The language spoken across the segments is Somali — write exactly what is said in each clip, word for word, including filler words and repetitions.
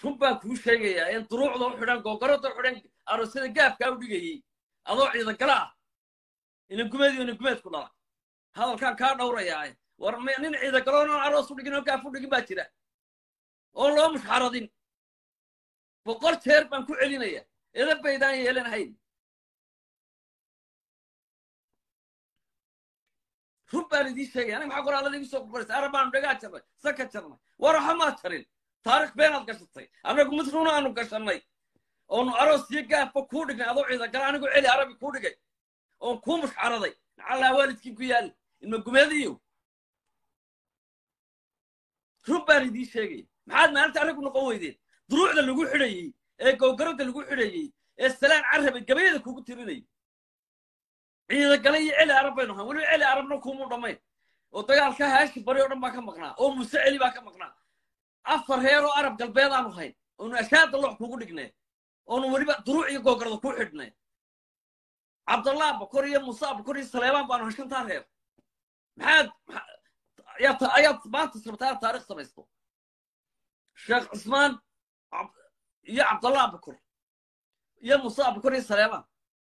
runbaan kuu sheegayaa in duruucda u xidhan googarada u xidhan aroosada gaafkaa u dhigayey adoo ciidan gala ah inan gumeed iyo inan gumeed ku dhala hadalkaan kaa dhowrayaa war ma nin ciidan galoonan aroos u dhigin oo gaaf u dhigin baa jira oo loo mushxaradin boqol jeer baan ku celinaya eeda baydaan yeelanahayn run baan idiin sheegaya aniga maxaa qoraalada igu soo qorqoraysa arab baanu dhagaa jarnay saka jarnay war waxa maa jarin taariikh beenaad gashatay annagu mid runa aanu gashanay oonu aroos iyo gaafba kuu dhignay adoo ciidan gala anigu celi arabi kuu dhigay oon kuu mushxaraday nacallaa waalidkii ku yaali ilma gumeediyo run baan idiin sheegaya maxaad maalinta anigu noqon weydeen duruucda lagu xidhayey ee googarada lagu xidhayey ee salaan carabay gabayada kugu tirinayay ciidan gala iyo celi arab baynu ahaan weliba celi arabna kuumu dhammayn oo dagaalka haashi bari oo dhan baa ka maqnaa oo muuse celi baa ka maqnaa afar reer oo arab galbeed aanu hayn oonu ashaada lox kugu dhignay oonu weliba duruuc iyo googarada ku xidhnay cabdallah bakor iyo muuse bakor iyo saleebaan baanu hashantaa reer maxaad ayaad maanta sabtaa taariikh samaysto sheekh cismaan iyo cabdallah bakor iyo muuse bakor iyo saleebaan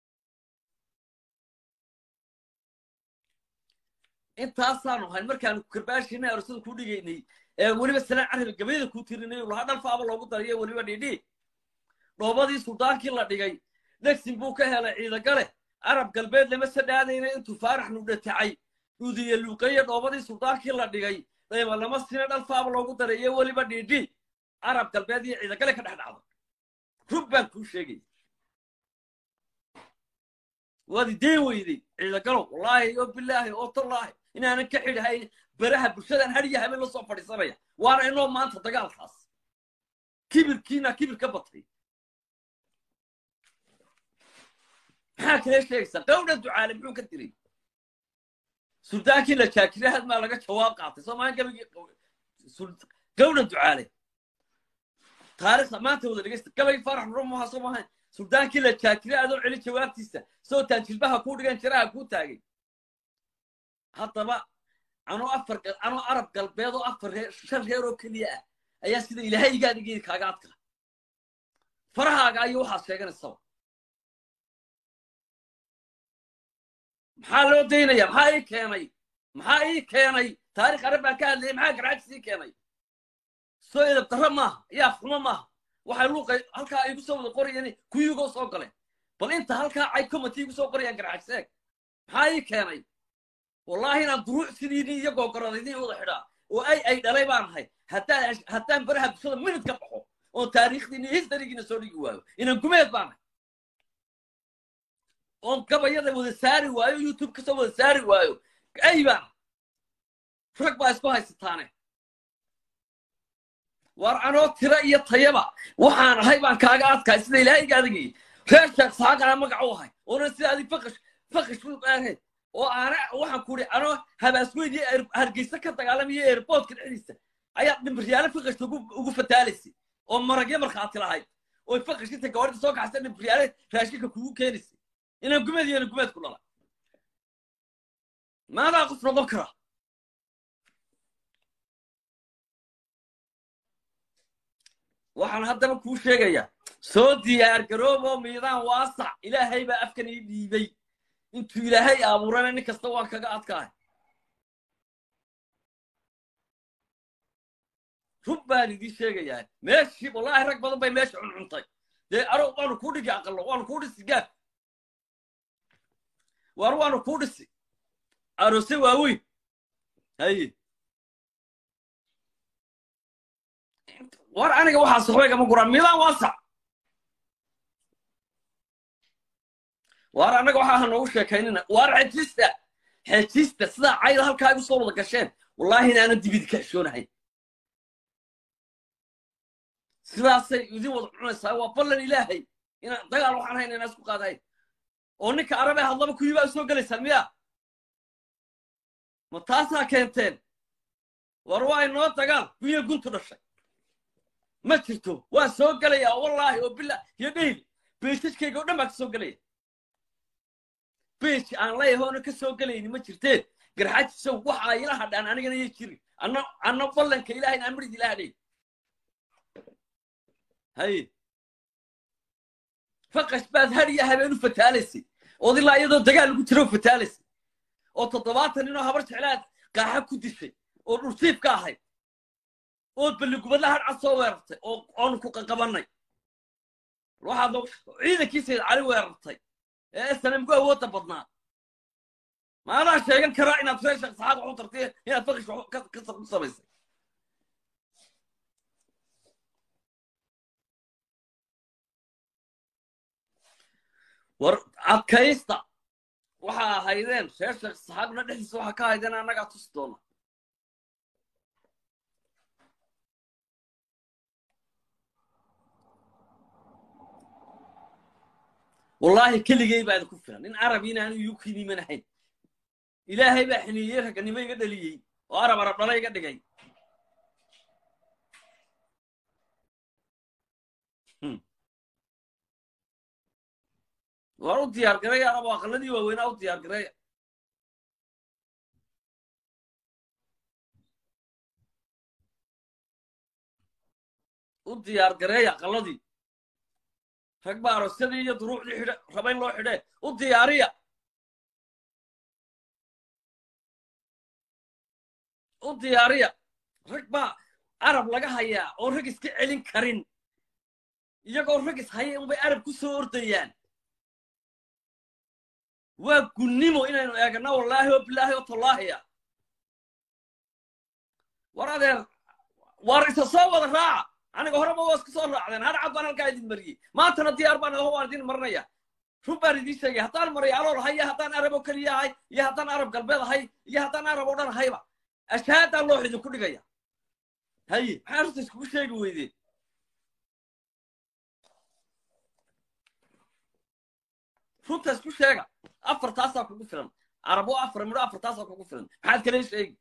intaasaanu hayn markaanu karbaashinay aroosada ku dhigaynay ee weliba salaan carabi gabayada ku tirinay laha dhalfaaba loogu darayo weliba dhidhi dhoobadii suldaankii la dhigay dhegsin buu ka helay ciidan gale arab galbeed lama sadhaadayna intuu faarax nudhatacay udiye luuqeeye dhoobadii suldaankii la dhigay dayma lama sina dhalfaaba loogu darayo weliba dhidhi arab galbeed iyo ciidan gale ka dhex dhacdo rug baan kuu sheegay waadi deen weyday ciidan galo wallaahi oo bilaahi oo tallaahi inaanan ka xidhahayn baraha bulshadan hadiya habeen la soo fadhiisanaya waana inoo maanta dagaalkaas kibirkiina kibir ka batay maxaa kale sheegaysaa gawdha ducaale muxuu ka diray suldaankii la jaakirahad maa laga jawaab qaatay soomaalian gabagii gawdha ducaale taariikhda maanta wada dhegeysta gabagii farax rumaha soo maahayn suldaankii la jaakire adoo celi jawaabtiisa soo taajilbaha kuu dhigan jiraha kuu taagay haddaba anoo afar anoo arab galbeed oo afar reer shan reer oo keliya ah ayaa sida ilaahaygaa dhigay kaaga adka farahaaga ayuu waxaad sheeganaysaba maxaa loo daynaya maxaa ii keenay maxaa ii keenay taariikh arab baan ka hadlayay maxaa garxajis ii keenay soo edab darro maaha yaa xumo maaha waxay luuqay halkaa igu soo wada qorayeen kuyugoo soo galeen bal inta halkaa cay comity igu soo qorayaan garxajseeg maxaa ii keenay wallaahi inaan duruuc sidiinii iyo googoradaydiin wada xidhaa oo ay ay dhalay baan ahay haddaan haddaan baraha bulshada minid ka baxo oo taariikhdiina historygiina soo dhigi waayo inaan gumeed baan ahay oon gabayada wada saari waayo youtube ka soo wada saari waayo ay baan rag baa isku haysataane war anoo tira iyo tayaba waxaan ahay baan kaaga adkaay sida ilaahayga adagii reer sheekh saaqana magaca u ahay oona sida adig faqash faqash u ahayd oo aana waxaan ku ri anoo habaasweyn iyo hargeysa ka dagaalamaya airportka dhexdiisa ayaa dhimbriyaale faqash ugu ugu fataalaysa oo maragyo markhaati lahayd oo faqash inta gawarida soo kaxsan dhimbriyaale raashinka kugu keenaysa inaan gumeed iyo gumeed ku dhala maadaa qof noqon kara waxaan haddaba kuu sheegayaa soo diyaar garooboo miidaan waasac ilaahay baa afkan ii dhiibay intuu ilaahay abuurana nin kasta waan kaga adkahay rub baan idiin sheegayaa meeshii wallaahi rag badan bay meesha cuncuntay dee aro waanu kuu dhigi aqallo waanu kuu dhisi gaaf war waanu kuu dhisi aroose waaweyn haye war aniga waxaa soxbeegama guraan miidaan waasac war anaga waxaa ha noogu sheekaynina war xejista xejista sidaa cayda halkaa igu soo wada gasheen wallaahi inaanan dibidi ka xishoonahayn sidaasay idin wada cunaysaa waa ballan ilaahay inaan dagaal waxaan hayn inaan isku qaadahayn oo ninka arabe hadlaba kuwii baa soo gelaysaan miya ma taasaa keenteen war waa inoo dagaal kuwiya guntu dhashay ma jirto waan soo gelayaa wallaahi oo billah iyo dheyli beesajkayga oo dhan baa ka soo gelaya beej aan leeyahoona ka soo gelayni ma jirteen garxajisow waxaa ila hadhaan anigana iyo jiri anna anna ballanka ilaahay aan midhid ila hadhay هاي فقش بعد هري هبين فتالسي ودي لا يدو دقال لو جيرو فتالسي oo toddobaatan inoo habar jeclaad qaaxa ku dishay oo dhurtiib ka ahayd oo balligubadla har cad soo weerartay oo oon ku qaqabanay waxaad loo ciidankiisa cali weerartay ee sanamku awoodda badnaa maana sheegan karaa inaad feesha saxaad u tartay inaad faqish ka ka samaysay war adkaysta waxa ahaydeen sheekh saxaabna dhexdiisa waxa ka ahaydeen anaga tus doona wallahi keligay baad ku filan in arabiina aanu yukini manahay ilaahay baa xiniyay raganimo iga dhaliyay oo arab arab dhalay iga dhigay وارو ديار قرية أنا بقلدي وين أو ديار قرية وديار قرية قلدي فكبار السدي يضروح لحدا ربين لو حدا وديارية وديارية ركبا عرب لقى هيا أو ركس كعلين كرين يجوا ركس هيا وبي عرب كسور ديان وكنيمو إنه يقولنا والله وبالله وطالله يا ورا وارث صوّد الراعة أنا قهرب واسك صور راعة هذا عبنا القاعد المري ما تنتي أربعة هو واردين مرنيا شو باردي شيء هتان مري على هاي هتان عرب وكلية هاي يا هتان عرب قلبي هاي يا هتان عرب ودان هاي بقى أشهد الله يجوا كل جاية هاي حارس كل شيء جويدي شو تسكو شيء أفر تاسع كوكو فيلم عربو أفر مرو أفر تاسع كوكو فيلم حد كده شيء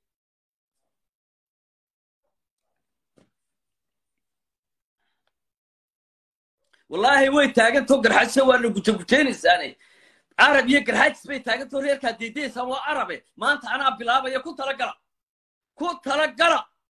والله هو يتاجر توقر حد سوى إنه كتب كتير إنساني عربي يقر حد سوى يتاجر تورير كديدي سوى عربي ما أنت أنا بلابا يكون ترى قرا كون ترى قرا